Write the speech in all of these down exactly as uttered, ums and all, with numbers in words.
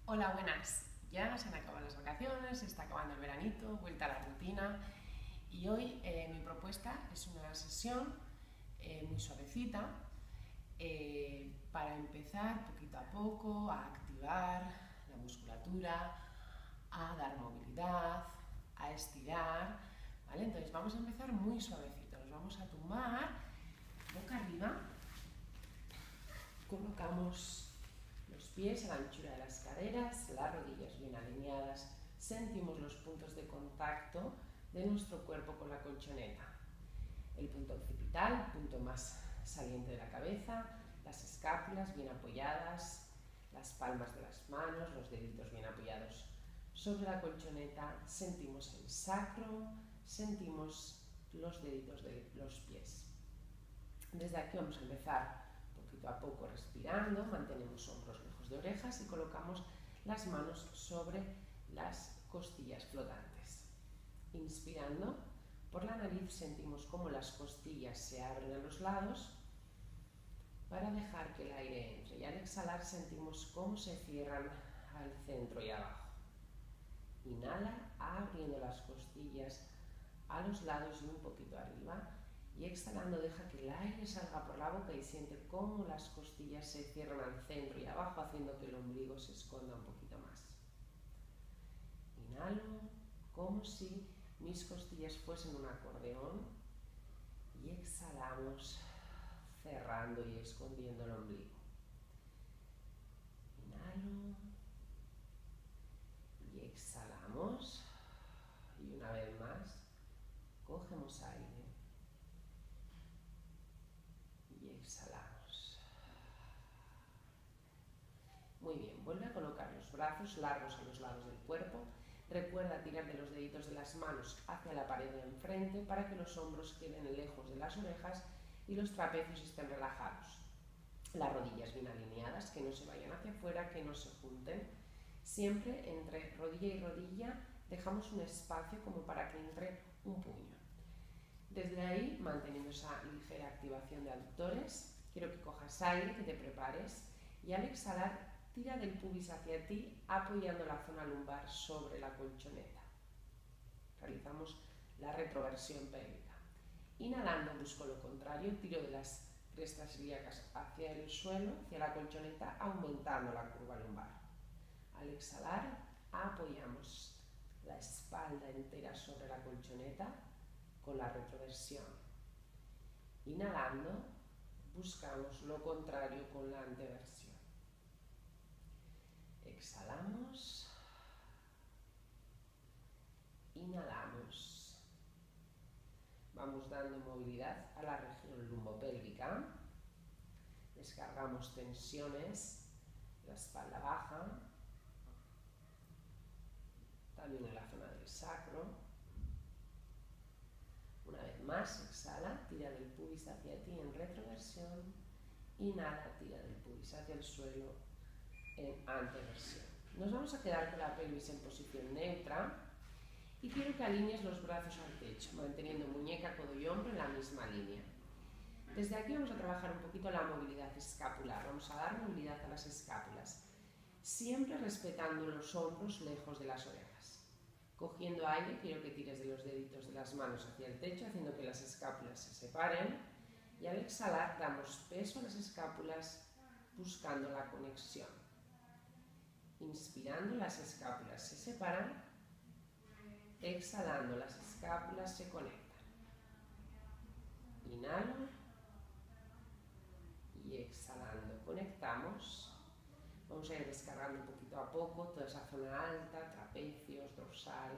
Hola, buenas. Ya se han acabado las vacaciones, se está acabando el veranito, vuelta a la rutina y hoy eh, mi propuesta es una sesión eh, muy suavecita eh, para empezar poquito a poco a activar la musculatura, a dar movilidad, a estirar, ¿vale? Entonces vamos a empezar muy suavecito, nos vamos a tumbar boca arriba, colocamos los pies a la anchura de las caderas, las rodillas bien alineadas, sentimos los puntos de contacto de nuestro cuerpo con la colchoneta. El punto occipital, el punto más saliente de la cabeza, las escápulas bien apoyadas, las palmas de las manos, los deditos bien apoyados sobre la colchoneta, sentimos el sacro, sentimos los deditos de los pies. Desde aquí vamos a empezar poquito a poco respirando, mantenemos hombros lejos de orejas y colocamos las manos sobre las costillas flotantes. Inspirando por la nariz sentimos cómo las costillas se abren a los lados para dejar que el aire entre y al exhalar sentimos cómo se cierran al centro y abajo. Inhala abriendo las costillas a los lados y un poquito arriba. Y exhalando deja que el aire salga por la boca y siente cómo las costillas se cierran al centro y abajo, haciendo que el ombligo se esconda un poquito más. Inhalo como si mis costillas fuesen un acordeón y exhalamos cerrando y escondiendo el ombligo. Inhalo y exhalamos y una vez más cogemos aire. Exhalamos. Muy bien, vuelve a colocar los brazos largos a los lados del cuerpo. Recuerda tirar de los deditos de las manos hacia la pared de enfrente para que los hombros queden lejos de las orejas y los trapecios estén relajados. Las rodillas bien alineadas, que no se vayan hacia afuera, que no se junten. Siempre entre rodilla y rodilla dejamos un espacio como para que entre un puño. Desde ahí, manteniendo esa ligera activación de aductores, quiero que cojas aire, que te prepares y al exhalar tira del pubis hacia ti apoyando la zona lumbar sobre la colchoneta. Realizamos la retroversión pélvica. Inhalando busco lo contrario, tiro de las crestas ilíacas hacia el suelo, hacia la colchoneta, aumentando la curva lumbar. Al exhalar apoyamos la espalda entera sobre la colchoneta con la retroversión. Inhalando, buscamos lo contrario con la anteversión. Exhalamos. Inhalamos. Vamos dando movilidad a la región lumbopélvica. Descargamos tensiones, la espalda baja, también en la zona del sacro. Una vez más, exhala, tira del pubis hacia ti en retroversión, inhala, tira del pubis hacia el suelo en anteversión. Nos vamos a quedar con la pelvis en posición neutra y quiero que alinees los brazos al techo, manteniendo muñeca, codo y hombro en la misma línea. Desde aquí vamos a trabajar un poquito la movilidad escapular, vamos a dar movilidad a las escápulas, siempre respetando los hombros lejos de las orejas. Cogiendo aire, quiero que tires de los deditos de las manos hacia el techo, haciendo que las escápulas se separen. Y al exhalar, damos peso a las escápulas, buscando la conexión. Inspirando, las escápulas se separan. Exhalando, las escápulas se conectan. Inhalo. Y exhalando, conectamos. Vamos a ir descargando un poquito a poco toda esa zona alta, trapecios, dorsal.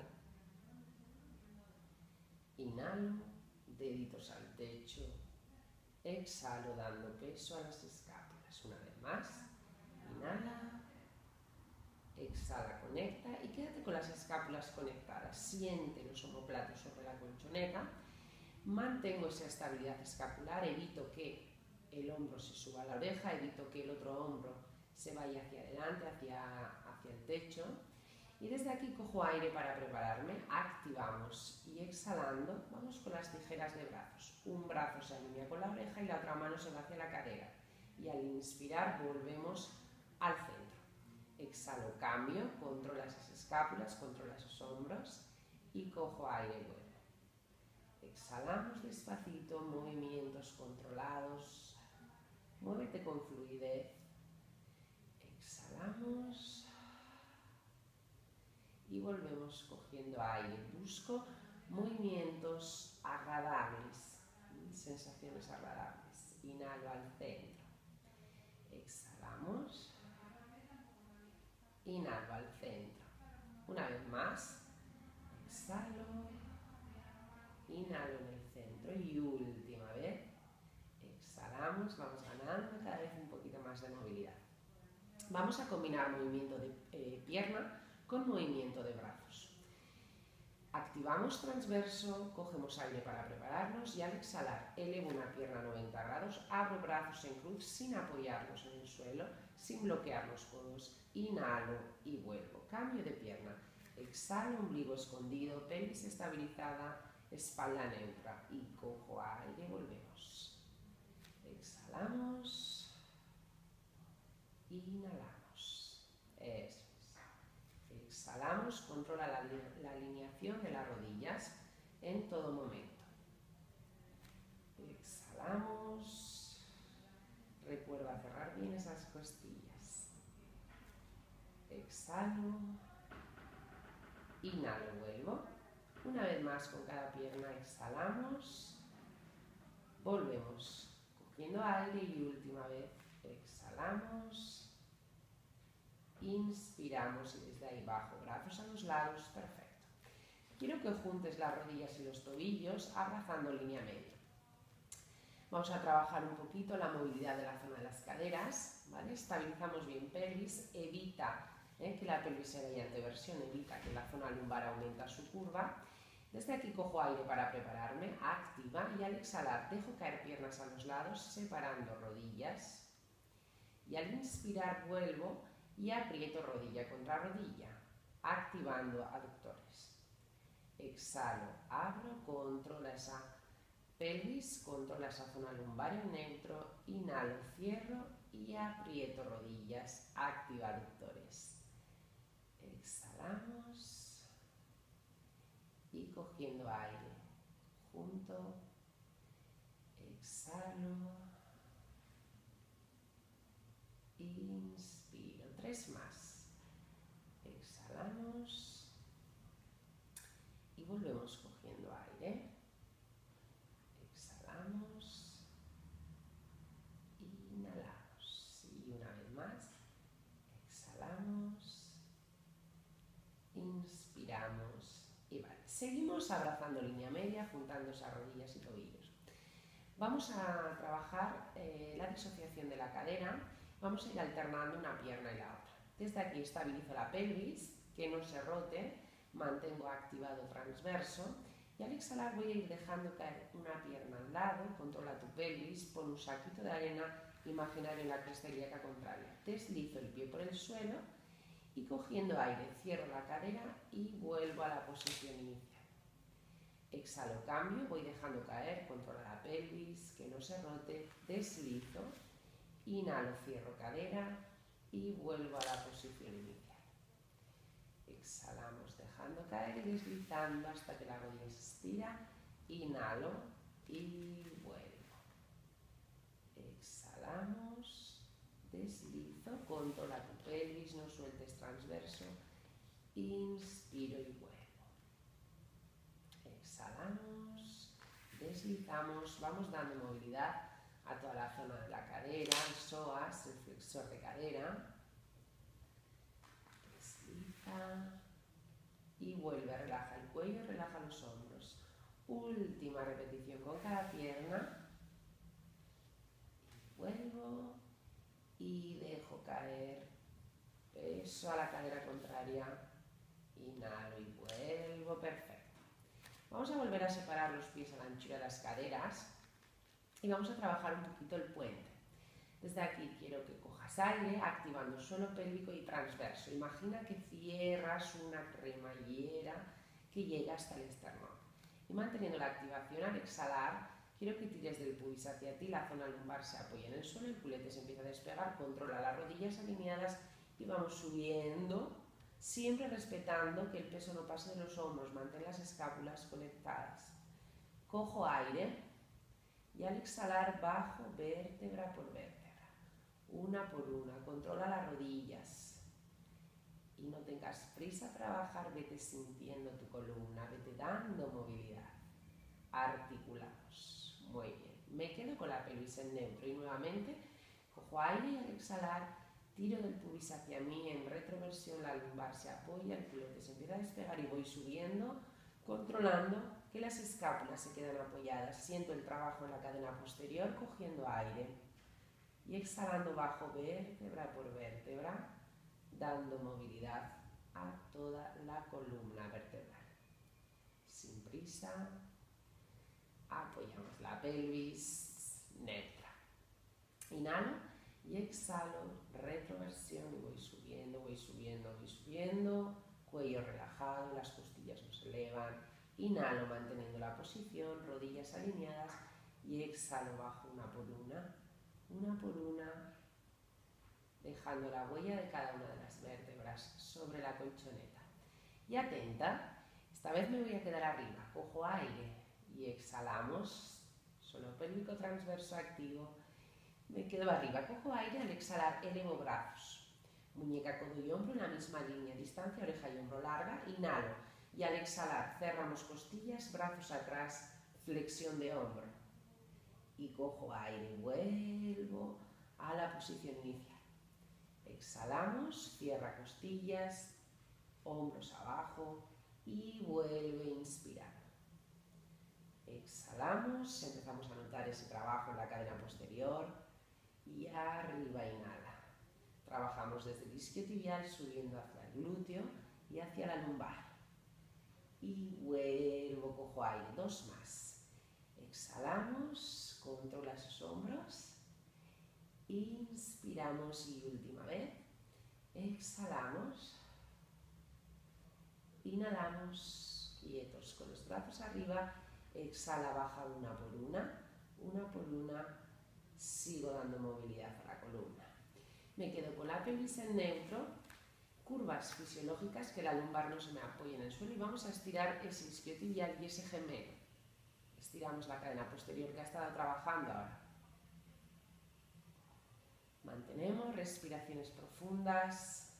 Inhalo, deditos al techo. Exhalo dando peso a las escápulas. Una vez más. Inhala. Exhala, conecta y quédate con las escápulas conectadas. Siente los omoplatos sobre la colchoneta. Mantengo esa estabilidad escapular. Evito que el hombro se suba a la oreja. Evito que el otro hombro se vaya hacia adelante, hacia, hacia el techo. Y desde aquí cojo aire para prepararme, activamos y exhalando, vamos con las tijeras de brazos. Un brazo se alinea con la oreja y la otra mano se va hacia la cadera. Y al inspirar volvemos al centro. Exhalo, cambio, controla esas escápulas, controla esos hombros y cojo aire y vuelvo. Exhalamos despacito, movimientos controlados, muévete con fluidez. Exhalamos y volvemos cogiendo aire. Busco movimientos agradables, sensaciones agradables. Inhalo al centro. Exhalamos. Inhalo al centro. Una vez más. Exhalo. Inhalo en el centro y última vez. Exhalamos. Vamos ganando cada vez un poquito más de movilidad. Vamos a combinar movimiento de eh, pierna con movimiento de brazos. Activamos transverso, cogemos aire para prepararnos y al exhalar elevo una pierna a noventa grados, abro brazos en cruz sin apoyarlos en el suelo, sin bloquear los codos, inhalo y vuelvo. Cambio de pierna, exhalo, ombligo escondido, pelvis estabilizada, espalda neutra y cojo aire, volvemos. Exhalamos, inhalamos. Eso. Exhalamos, controla la, la alineación de las rodillas en todo momento. Exhalamos. Recuerda cerrar bien esas costillas. Exhalo. Inhalo, vuelvo. Una vez más con cada pierna exhalamos. Volvemos cogiendo aire y última vez exhalamos. Inspiramos y desde ahí bajo, brazos a los lados, perfecto. Quiero que juntes las rodillas y los tobillos abrazando línea media. Vamos a trabajar un poquito la movilidad de la zona de las caderas, ¿vale? Estabilizamos bien pelvis, evita eh, que la pelvis se vaya en anteversión, evita que la zona lumbar aumente su curva. Desde aquí cojo aire para prepararme, activa y al exhalar dejo caer piernas a los lados, separando rodillas. Y al inspirar vuelvo y aprieto rodilla contra rodilla, activando aductores. Exhalo, abro, controla esa pelvis, controla esa zona lumbar en neutro, inhalo, cierro y aprieto rodillas, activa aductores. Exhalamos y cogiendo aire, junto, exhalo, inspiro, tres más, exhalamos y volvemos cogiendo aire, exhalamos, inhalamos y una vez más, exhalamos, inspiramos y vale, seguimos abrazando línea media, juntando esas rodillas y tobillos. Vamos a trabajar eh, la disociación de la cadera. Vamos a ir alternando una pierna y la otra. Desde aquí estabilizo la pelvis, que no se rote, mantengo activado transverso y al exhalar voy a ir dejando caer una pierna al lado, controla tu pelvis, pon un saquito de arena imaginario en la cresta ilíaca contraria. Deslizo el pie por el suelo y cogiendo aire cierro la cadera y vuelvo a la posición inicial. Exhalo, cambio, voy dejando caer, controla la pelvis, que no se rote, deslizo. Inhalo, cierro cadera y vuelvo a la posición inicial. Exhalamos dejando caer y deslizando hasta que la rodilla se estira. Inhalo y vuelvo. Exhalamos, deslizo, controla tu pelvis, no sueltes transverso. Inspiro y vuelvo. Exhalamos, deslizamos, vamos dando movilidad a toda la zona de la cadera, el psoas, el flexor de cadera. Desliza y vuelve, relaja el cuello, relaja los hombros. Última repetición con cada pierna. Vuelvo y dejo caer peso a la cadera contraria. Inhalo y vuelvo, perfecto. Vamos a volver a separar los pies a la anchura de las caderas. Y vamos a trabajar un poquito el puente. Desde aquí quiero que cojas aire, activando suelo pélvico y transverso. Imagina que cierras una cremallera que llega hasta el esternón. Y manteniendo la activación al exhalar, quiero que tires del pubis hacia ti, la zona lumbar se apoya en el suelo, el culete se empieza a despegar, controla las rodillas alineadas y vamos subiendo, siempre respetando que el peso no pase de los hombros, mantén las escápulas conectadas. Cojo aire y al exhalar bajo vértebra por vértebra, una por una, controla las rodillas y no tengas prisa para bajar, vete sintiendo tu columna, vete dando movilidad. Articulados, muy bien, me quedo con la pelvis en neutro y nuevamente cojo aire y al exhalar tiro del pubis hacia mí en retroversión, la lumbar se apoya, el culote se empieza a despegar y voy subiendo, controlando que las escápulas se quedan apoyadas. Siento el trabajo en la cadena posterior, cogiendo aire y exhalando bajo vértebra por vértebra, dando movilidad a toda la columna vertebral. Sin prisa, apoyamos la pelvis neutra. Inhalo y exhalo, retroversión y voy subiendo, voy subiendo, voy subiendo, cuello relajado, las costillas no se elevan, inhalo manteniendo la posición, rodillas alineadas y exhalo bajo una por una, una por una, dejando la huella de cada una de las vértebras sobre la colchoneta. Y atenta, esta vez me voy a quedar arriba, cojo aire y exhalamos, suelo pélvico transverso activo. Me quedo arriba, cojo aire, al exhalar elevo brazos, muñeca, codo y hombro en la misma línea, distancia oreja y hombro larga, inhalo y al exhalar cerramos costillas, brazos atrás, flexión de hombro y cojo aire, vuelvo a la posición inicial, exhalamos, cierra costillas, hombros abajo y vuelve inspirando. Exhalamos, empezamos a notar ese trabajo en la cadena posterior. Y arriba inhala. Trabajamos desde el isquiotibial subiendo hacia el glúteo y hacia la lumbar. Y vuelvo, cojo aire, dos más. Exhalamos, controla esos hombros. Inspiramos y última vez. Exhalamos. Inhalamos, quietos con los brazos arriba. Exhala, baja una por una, una por una. Sigo dando movilidad a la columna. Me quedo con la pelvis en neutro, curvas fisiológicas, que la lumbar no se me apoye en el suelo y vamos a estirar ese isquiotibial y ese gemelo. Estiramos la cadena posterior que ha estado trabajando ahora. Mantenemos respiraciones profundas.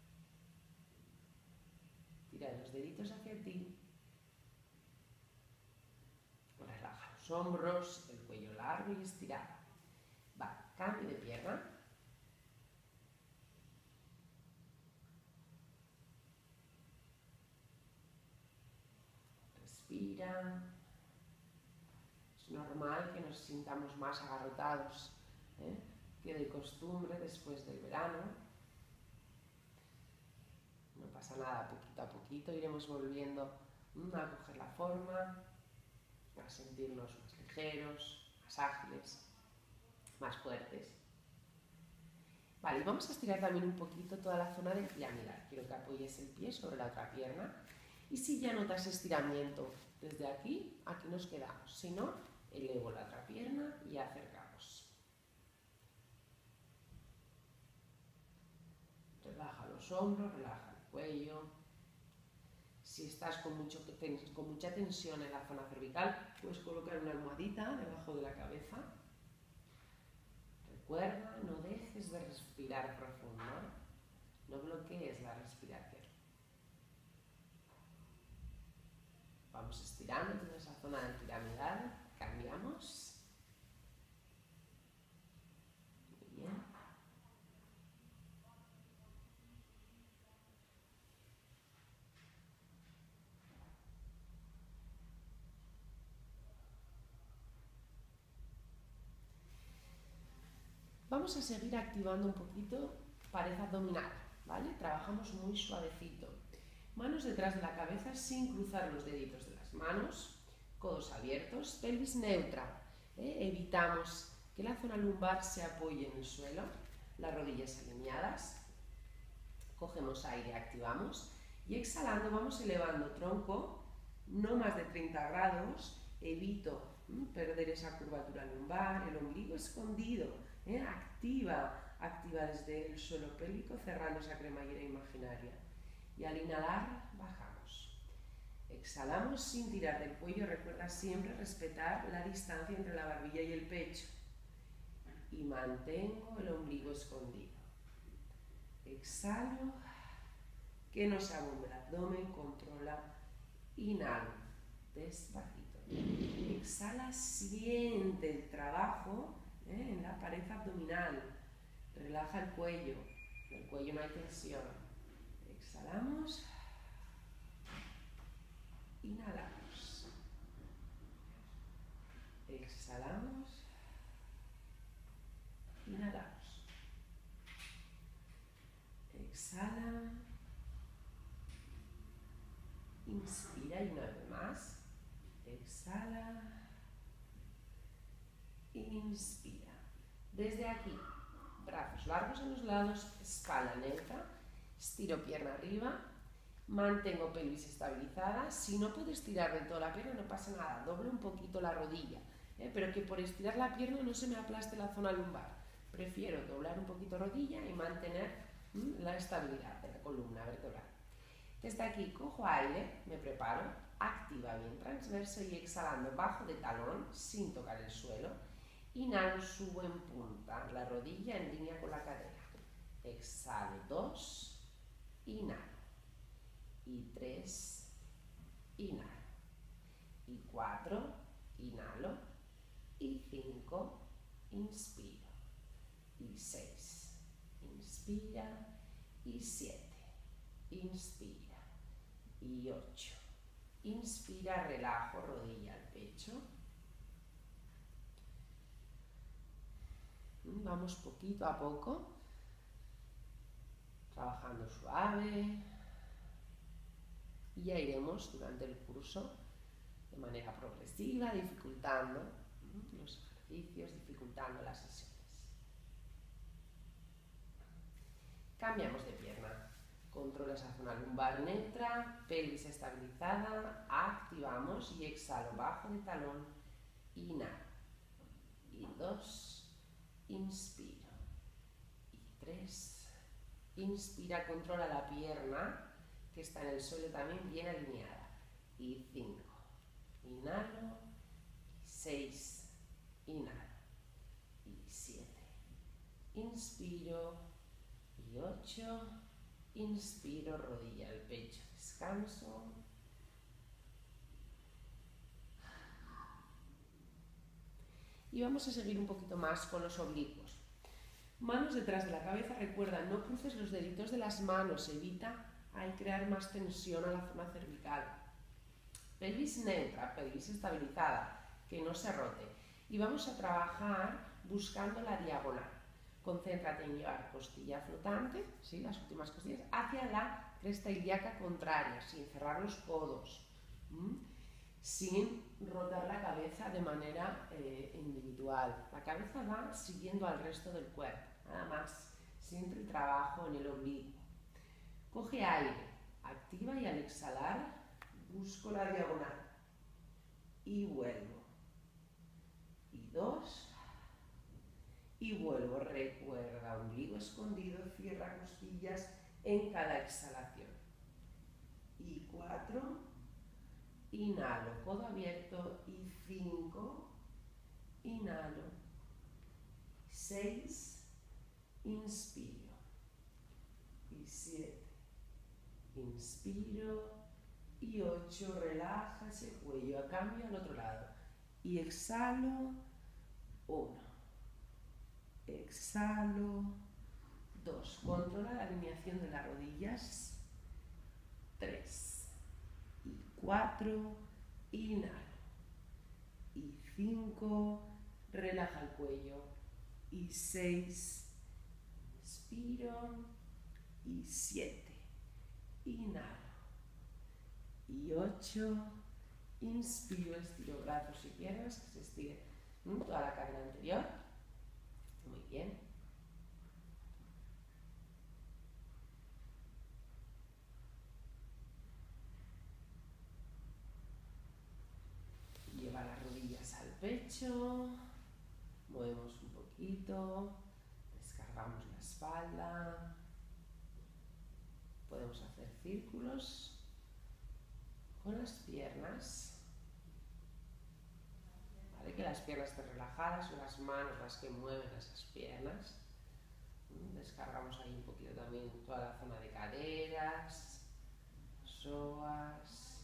Tira los deditos hacia ti. Relaja los hombros, el cuello largo y estirado. Va, cambio de pierna. Respira. Es normal que nos sintamos más agarrotados, ¿eh? que de costumbre después del verano. No pasa nada, poquito a poquito iremos volviendo a coger la forma, a sentirnos más ligeros, más ágiles, más fuertes. Vale, y vamos a estirar también un poquito toda la zona del piramidal. Quiero que apoyes el pie sobre la otra pierna. Y si ya notas estiramiento desde aquí, aquí nos quedamos. Si no, elevo la otra pierna y acercamos. Relaja los hombros, relaja el cuello. Si estás con, mucho, con mucha tensión en la zona cervical, puedes colocar una almohadita debajo de la cabeza. Recuerda, no dejes de respirar profundo, no bloquees la respiración. Vamos estirando toda esa zona del piramidal, cambiamos. Muy bien. Vamos a seguir activando un poquito pared abdominal, ¿vale? Trabajamos muy suavecito. Manos detrás de la cabeza sin cruzar los deditos de las manos, codos abiertos, pelvis neutra. ¿eh? Evitamos que la zona lumbar se apoye en el suelo, las rodillas alineadas. Cogemos aire, activamos y exhalando vamos elevando tronco, no más de treinta grados. Evito ¿m? perder esa curvatura lumbar, el ombligo escondido. ¿eh? Activa activa desde el suelo pélvico, cerrando esa cremallera imaginaria. Y al inhalar, bajamos. Exhalamos sin tirar del cuello. Recuerda siempre respetar la distancia entre la barbilla y el pecho. Y mantengo el ombligo escondido. Exhalo, que no se abombe el abdomen, controla. Inhalo, despacito. Exhala, siente el trabajo ¿eh? en la pared abdominal. Relaja el cuello. En el cuello no hay tensión. Exhalamos. Inhalamos. Exhalamos. Inhalamos. Exhala. Inspira y una vez más. Exhala. Inspira. Desde aquí, brazos largos en los lados, espalda neutra, estiro pierna arriba, mantengo pelvis estabilizada. Si no puedes estirar de toda la pierna, no pasa nada, doble un poquito la rodilla, ¿eh? pero que por estirar la pierna no se me aplaste la zona lumbar. Prefiero doblar un poquito rodilla y mantener ¿m? la estabilidad de la columna vertebral. Desde aquí cojo aire, me preparo, activa bien transverso y exhalando bajo de talón sin tocar el suelo. Inhalo, subo en punta, la rodilla en línea con la cadera. Exhalo, dos, inhalo. Y tres, inhalo. Y cuatro, inhalo. Y cinco, inspiro. Y seis, inspira. Y siete, inspira. Y ocho, inspira, relajo, rodilla al pecho. Vamos poquito a poco, trabajando suave, y ya iremos durante el curso de manera progresiva, dificultando los ejercicios, dificultando las sesiones. Cambiamos de pierna. Controla esa zona lumbar neutra, pelvis estabilizada, activamos y exhalo bajo de talón, inhalo. Y dos, inspiro. Y tres, inspira, controla la pierna que está en el suelo también bien alineada. Y cinco, inhalo. Y seis, inhalo. Y siete, inspiro. Y ocho, inspiro, rodilla al pecho, descanso. Y vamos a seguir un poquito más con los oblicuos. Manos detrás de la cabeza, recuerda, no cruces los deditos de las manos, evita hay crear más tensión a la zona cervical. Pelvis neutra, pelvis estabilizada, que no se rote. Y vamos a trabajar buscando la diagonal. Concéntrate en llevar costilla flotante, ¿sí? Las últimas costillas, hacia la cresta ilíaca contraria, sin cerrar los codos, ¿m? sin rotar la cabeza de manera eh, individual. La cabeza va siguiendo al resto del cuerpo, nada más. Siempre el trabajo en el oblicuo. Coge aire, activa y al exhalar busco la diagonal. Y vuelvo. Y dos. Y vuelvo, recuerda, ombligo escondido, cierra costillas en cada exhalación. Y cuatro, inhalo, codo abierto. Y cinco, inhalo. Seis, inspiro. Y siete, inspiro. Y ocho, relaja ese cuello, a cambio al otro lado. Y exhalo, uno. Exhalo, dos, controla la alineación de las rodillas, tres, y cuatro, inhalo, y cinco, relaja el cuello, y seis, inspiro, y siete, inhalo, y ocho, inspiro, estiro brazos y piernas, que se estire ¿no? toda la cadera anterior. Muy bien. Lleva las rodillas al pecho, movemos un poquito, descargamos la espalda. Podemos hacer círculos con las piernas. ¿Vale? Que las piernas estén relajadas, son las manos las que mueven esas piernas. Descargamos ahí un poquito también toda la zona de caderas, psoas.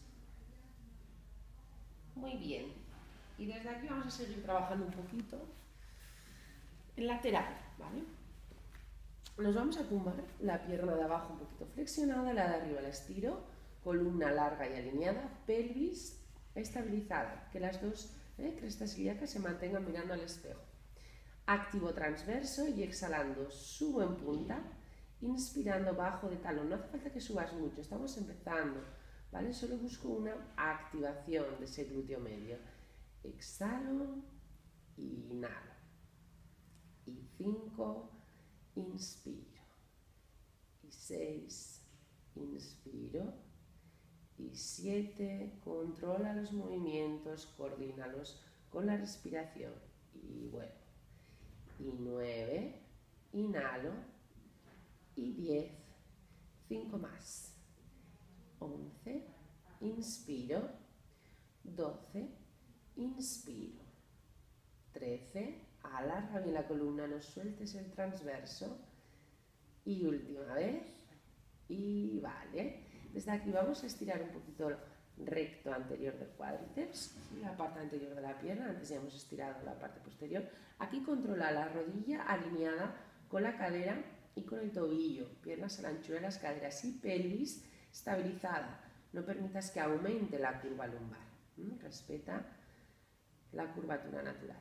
Muy bien. Y desde aquí vamos a seguir trabajando un poquito en lateral, ¿vale? Nos vamos a tumbar la pierna de abajo un poquito flexionada, la de arriba la estiro, columna larga y alineada, pelvis estabilizada, que las dos eh, crestas ilíacas se mantengan mirando al espejo. Activo transverso y exhalando subo en punta, inspirando bajo de talón. No hace falta que subas mucho, estamos empezando, ¿vale? Solo busco una activación de ese glúteo medio. Exhalo, inhalo. Y cinco, inspiro. Y seis, inspiro. Y siete, controla los movimientos, coordínalos con la respiración. Y vuelvo. Y nueve, inhalo. Y diez, cinco más. once, inspiro. doce, inspiro. trece, alarga bien la columna, no sueltes el transverso. Y última vez. Y vale. Desde aquí vamos a estirar un poquito recto anterior del cuádriceps, la parte anterior de la pierna. Antes ya hemos estirado la parte posterior. Aquí controla la rodilla alineada con la cadera y con el tobillo. Piernas a la anchura de las caderas y pelvis estabilizada. No permitas que aumente la curva lumbar. ¿Mm? Respeta la curvatura natural.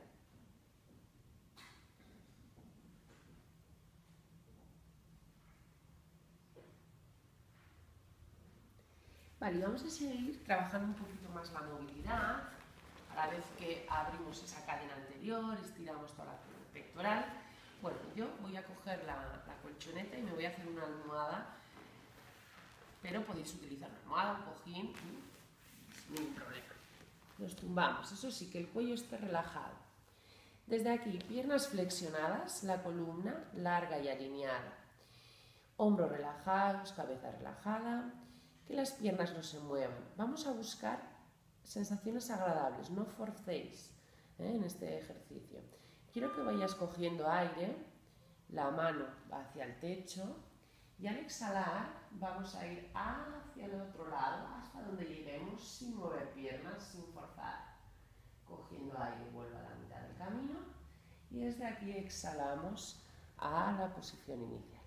Vale, y vamos a seguir trabajando un poquito más la movilidad, a la vez que abrimos esa cadena anterior, estiramos toda la zona pectoral. Bueno, yo voy a coger la, la colchoneta y me voy a hacer una almohada, pero podéis utilizar una almohada, un cojín, sin ningún problema. Nos tumbamos, eso sí, que el cuello esté relajado. Desde aquí, piernas flexionadas, la columna larga y alineada. Hombros relajados, cabeza relajada. Que las piernas no se muevan. Vamos a buscar sensaciones agradables, no forcéis ¿eh? en este ejercicio. Quiero que vayas cogiendo aire, la mano va hacia el techo y al exhalar vamos a ir hacia el otro lado hasta donde lleguemos sin mover piernas, sin forzar. Cogiendo aire vuelvo a la mitad del camino y desde aquí exhalamos a la posición inicial.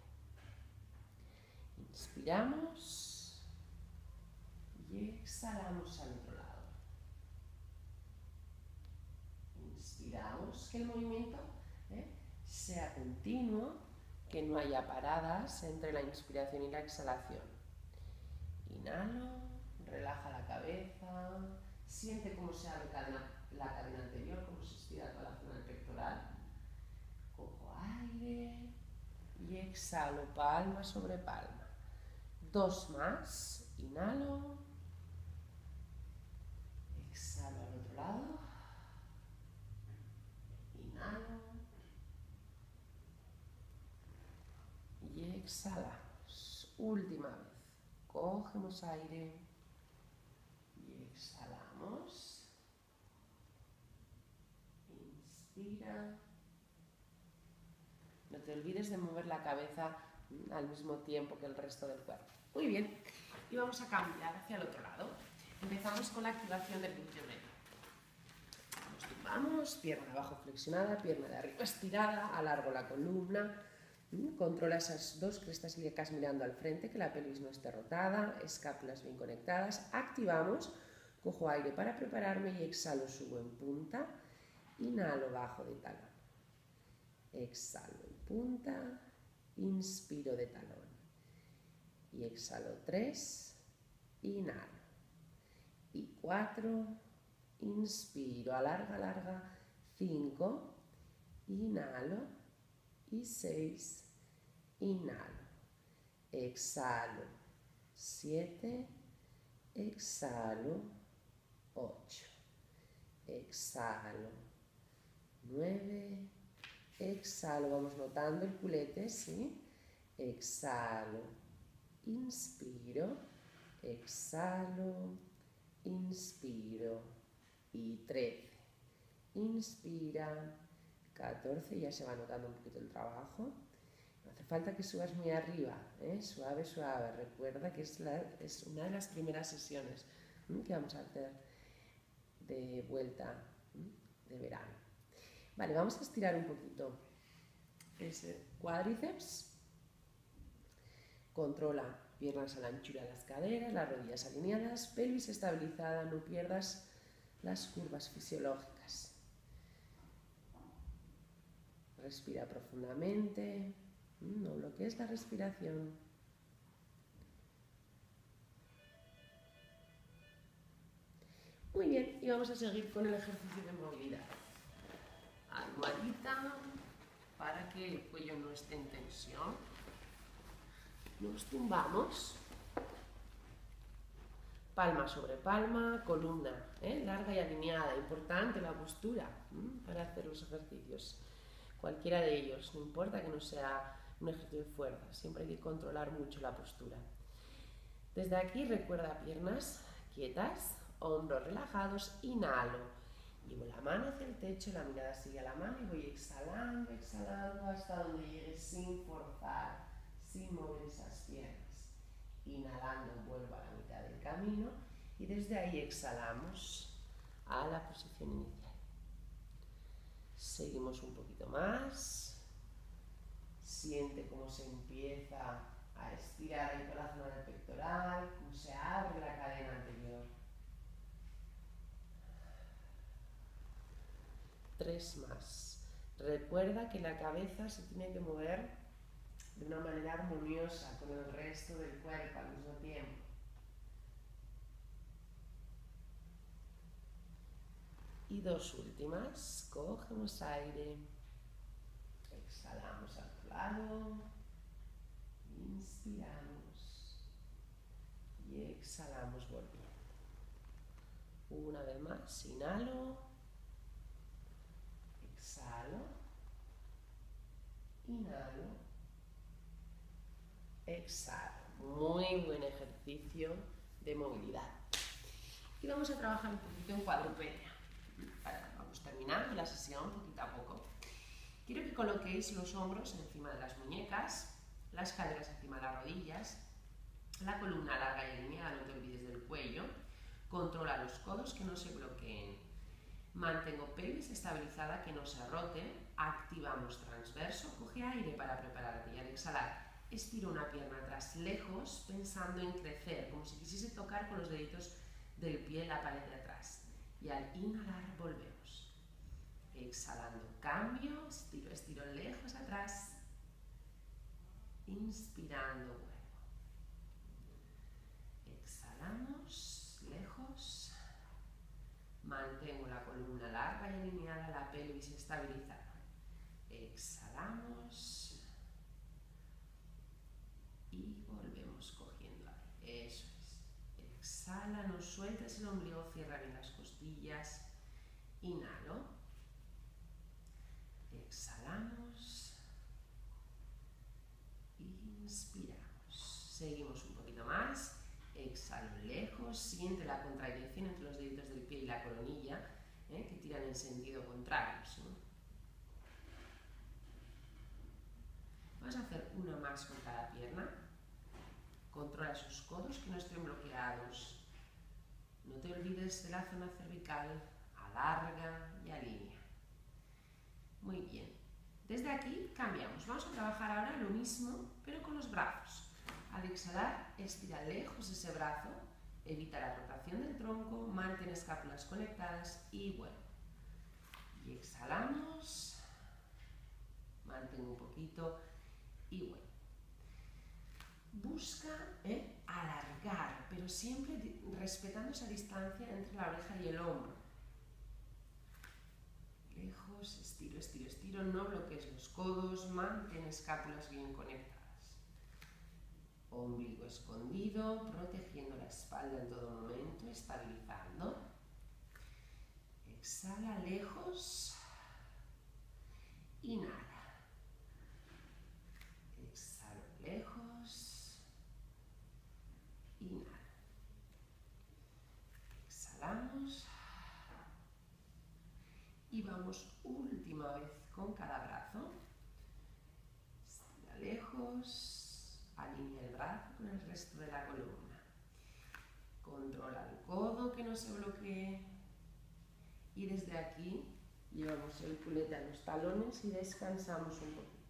Inspiramos. Y exhalamos al otro lado. Inspiramos, que el movimiento ¿eh? sea continuo, que no haya paradas entre la inspiración y la exhalación. Inhalo, relaja la cabeza, siente cómo se abre la cadena anterior, cómo se estira toda la zona del pectoral. Cojo aire y exhalo palma sobre palma. Dos más, inhalo. Exhalo al otro lado, inhalo y exhalamos. Última vez, cogemos aire y exhalamos. Inspira. No te olvides de mover la cabeza al mismo tiempo que el resto del cuerpo. Muy bien, y vamos a cambiar hacia el otro lado. Empezamos con la activación del glúteo medio. Nos tumbamos, pierna de abajo flexionada, pierna de arriba estirada, alargo la columna, controla esas dos crestas ilíacas mirando al frente, que la pelvis no esté rotada, escápulas bien conectadas. Activamos, cojo aire para prepararme y exhalo, subo en punta, inhalo, bajo de talón. Exhalo en punta, inspiro de talón. Y exhalo tres, inhalo. Y cuatro, inspiro, alarga, alarga, cinco, inhalo, y seis, inhalo, exhalo, siete, exhalo, ocho, exhalo, nueve, exhalo, vamos notando el culete, ¿sí? Exhalo, inspiro, exhalo, inspiro y trece. Inspira, catorce, ya se va notando un poquito el trabajo. No hace falta que subas muy arriba, ¿eh? Suave, suave. Recuerda que es, la, es una de las primeras sesiones ¿eh? que vamos a hacer de vuelta ¿eh? de verano. Vale, vamos a estirar un poquito ese cuádriceps. Controla piernas a la anchura de las caderas, las rodillas alineadas, pelvis estabilizada, no pierdas las curvas fisiológicas. Respira profundamente, no bloquees la respiración. Muy bien, y vamos a seguir con el ejercicio de movilidad. Almohadita para que el cuello no esté en tensión. Nos tumbamos. Palma sobre palma, columna ¿eh? larga y alineada. Importante la postura ¿eh? para hacer los ejercicios. Cualquiera de ellos, no importa que no sea un ejercicio de fuerza, siempre hay que controlar mucho la postura. Desde aquí recuerda piernas quietas, hombros relajados, inhalo. Llevo la mano hacia el techo, la mirada sigue a la mano y voy exhalando, exhalando hasta donde llegue sin forzar, sin mover esas piernas. Inhalando, vuelvo a la mitad del camino y desde ahí exhalamos a la posición inicial. Seguimos un poquito más. Siente cómo se empieza a estirar ahí toda la zona del pectoral, cómo se abre la cadena anterior. Tres más. Recuerda que la cabeza se tiene que mover de una manera armoniosa con el resto del cuerpo al mismo tiempo. Y dos últimas. Cogemos aire. Exhalamos al otro lado. Inspiramos. Y exhalamos volviendo. Una vez más. Inhalo. Exhalo. Inhalo. Exhalo. Muy buen ejercicio de movilidad. Y vamos a trabajar un poquito en cuadrupedia. Vamos terminando la sesión poquito a poco. Quiero que coloquéis los hombros encima de las muñecas, las caderas encima de las rodillas, la columna larga y alineada, no te olvides del cuello. Controla los codos que no se bloqueen. Mantengo pelvis estabilizada, que no se rote. Activamos transverso. Coge aire para prepararte y al exhalar estiro una pierna atrás lejos, pensando en crecer, como si quisiese tocar con los deditos del pie la pared de atrás. Y al inhalar volvemos. Exhalando cambio, estiro, estiro lejos atrás. Inspirando vuelvo. Exhalamos lejos. Mantengo la columna larga y alineada, la pelvis estabilizada. Exhalamos. Y volvemos cogiendo aire. Eso es. Exhala, no sueltes el ombligo, cierra bien las costillas. Inhalo. Exhalamos. Inspiramos. Seguimos un poquito más. Exhalo lejos. Siente la contracción entre los deditos del pie y la coronilla, ¿eh? que tiran en sentido contrario, ¿no? Vamos a hacer una más con cada pierna. Controla esos codos que no estén bloqueados. No te olvides de la zona cervical. Alarga y alinea. Muy bien. Desde aquí cambiamos. Vamos a trabajar ahora lo mismo, pero con los brazos. Al exhalar, estira lejos ese brazo. Evita la rotación del tronco. Mantén escápulas conectadas y vuelve. Y exhalamos. Mantengo un poquito y vuelve. Busca ¿eh? alargar, pero siempre respetando esa distancia entre la oreja y el hombro. Lejos, estiro, estiro, estiro, no bloquees los codos, mantén escápulas bien conectadas. Ombligo escondido, protegiendo la espalda en todo momento, estabilizando. Exhala lejos Inhala. Exhalo lejos. Inhala. Exhalamos. Y vamos última vez con cada brazo. Estira lejos. Alinea el brazo con el resto de la columna. Controla el codo que no se bloquee. Y desde aquí llevamos el culete a los talones y descansamos un poquito.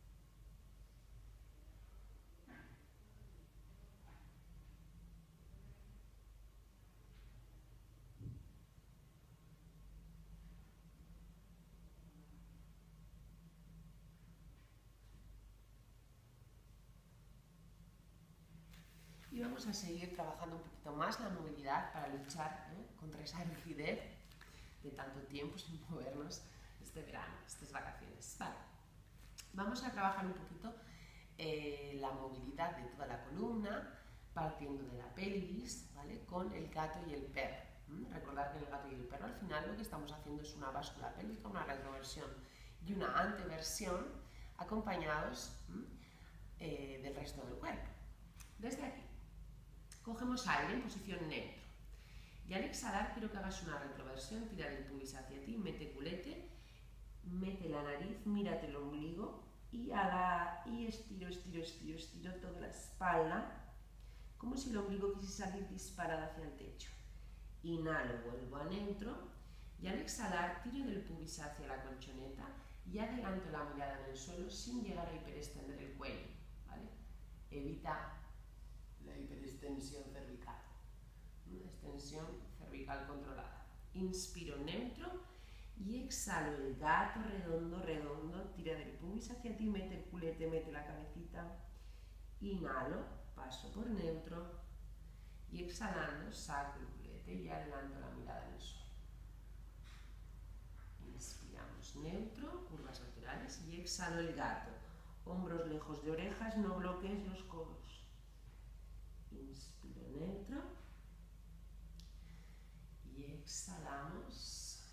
Y vamos a seguir trabajando un poquito más la movilidad para luchar ¿eh? contra esa rigidez de tanto tiempo sin movernos este verano, estas vacaciones. Vale. Vamos a trabajar un poquito eh, la movilidad de toda la columna, partiendo de la pelvis, ¿vale? Con el gato y el perro. ¿Mm? Recordad que en el gato y el perro al final lo que estamos haciendo es una báscula pélvica, una retroversión y una anteversión acompañados ¿Mm? eh, del resto del cuerpo. Desde aquí. Cogemos aire en posición neutro y al exhalar quiero que hagas una retroversión, tira el pubis hacia ti, mete culete, mete la nariz, mírate el ombligo y, a la, y estiro, estiro, estiro, estiro toda la espalda como si el ombligo quisiese salir disparado hacia el techo. Inhalo, vuelvo a neutro y al exhalar tiro del pubis hacia la colchoneta y adelanto la mirada en el suelo sin llegar a hiperextender el cuello, ¿vale? Evita la hiperextensión cervical, una extensión cervical controlada. Inspiro neutro y exhalo el gato redondo, redondo, tira del pubis hacia ti, mete el culete, mete la cabecita. Inhalo, paso por neutro y exhalando saco el culete y adelanto la mirada en el suelo. Inspiramos neutro, curvas laterales y exhalo el gato. Hombros lejos de orejas, no bloquees los codos. Inspiro neutro y exhalamos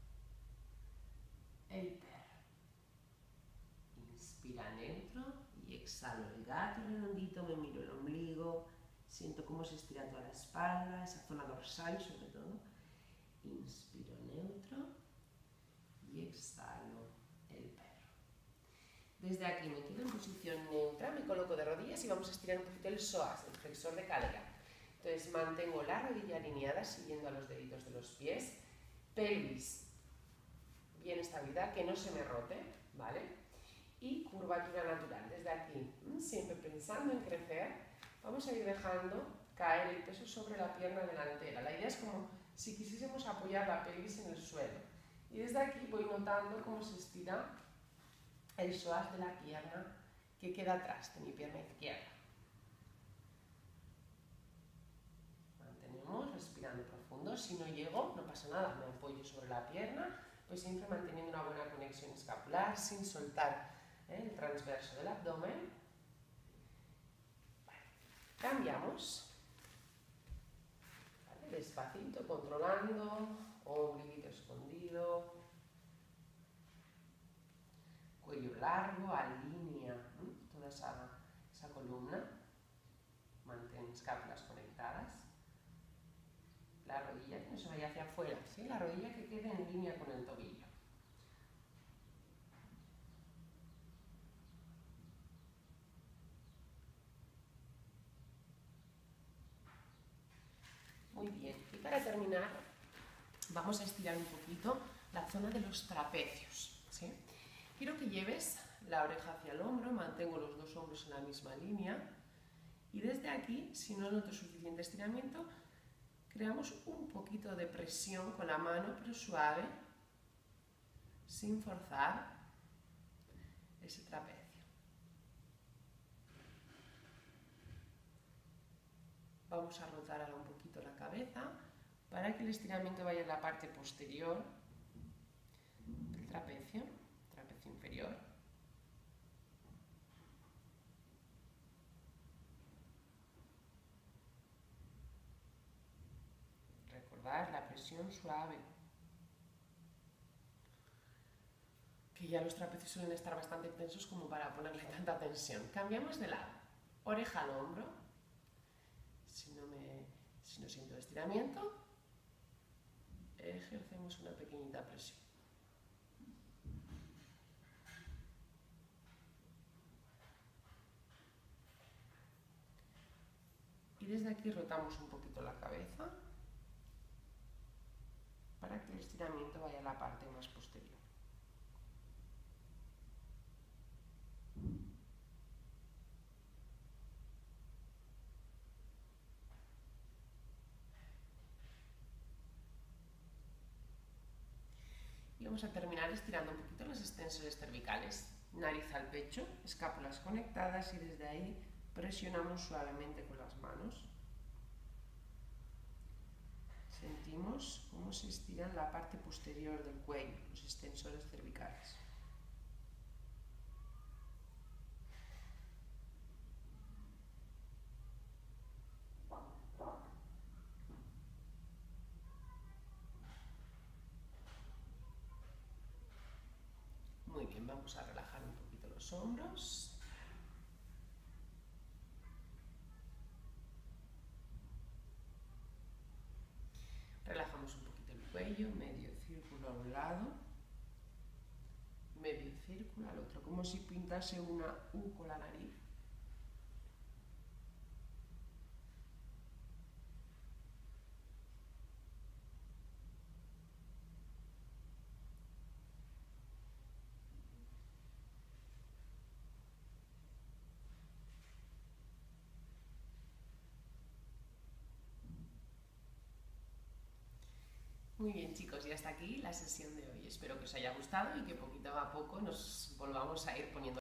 el perro. Inspira neutro y exhalo el gato redondito, me miro el ombligo, siento cómo se estira toda la espalda, esa zona dorsal sobre todo. Inspiro neutro y exhalo el perro. Desde aquí me quedo en posición neutra, me coloco de rodillas y vamos a estirar un poquito el psoas, el flexor de cadera. Entonces mantengo la rodilla alineada siguiendo a los deditos de los pies, pelvis bien estabilidad, que no se me rote, ¿vale? Y curvatura natural. Desde aquí, siempre pensando en crecer, vamos a ir dejando caer el peso sobre la pierna delantera. La idea es como si quisiésemos apoyar la pelvis en el suelo. Y desde aquí voy notando cómo se estira el psoas de la pierna que queda atrás de mi pierna izquierda. Mantenemos respirando profundo. Si no llego, no pasa nada, me apoyo sobre la pierna, pues siempre manteniendo una buena conexión escapular, sin soltar ¿eh? el transverso del abdomen. Vale. Cambiamos. Vale. Despacito, controlando, ombliguito escondido. Cuello largo, alinea ¿eh? toda esa, esa columna, mantén escápulas conectadas, la rodilla que no se vaya hacia afuera, ¿sí? La rodilla que quede en línea con el tobillo. Muy bien, y para terminar vamos a estirar un poquito la zona de los trapecios, ¿sí? Quiero que lleves la oreja hacia el hombro, mantengo los dos hombros en la misma línea y desde aquí, si no noto suficiente estiramiento, creamos un poquito de presión con la mano, pero suave, sin forzar ese trapecio. Vamos a rotar ahora un poquito la cabeza para que el estiramiento vaya en la parte posterior del trapecio, trapecio inferior. Recordar la presión suave. Ok, que ya los trapecios suelen estar bastante tensos como para ponerle tanta tensión. Cambiamos de lado. Oreja al hombro. Si no, me, si no siento estiramiento, ejercemos una pequeñita presión. Y desde aquí rotamos un poquito la cabeza para que el estiramiento vaya a la parte más posterior. Y vamos a terminar estirando un poquito los extensores cervicales, nariz al pecho, escápulas conectadas y desde ahí presionamos suavemente con las manos. Sentimos cómo se estira la parte posterior del cuello, los extensores cervicales. Muy bien, vamos a relajar un poquito los hombros. Relajamos un poquito el cuello, medio círculo a un lado, medio círculo al otro, como si pintase una U con la nariz. Muy bien, chicos, y hasta aquí la sesión de hoy. Espero que os haya gustado y que poquito a poco nos volvamos a ir poniendo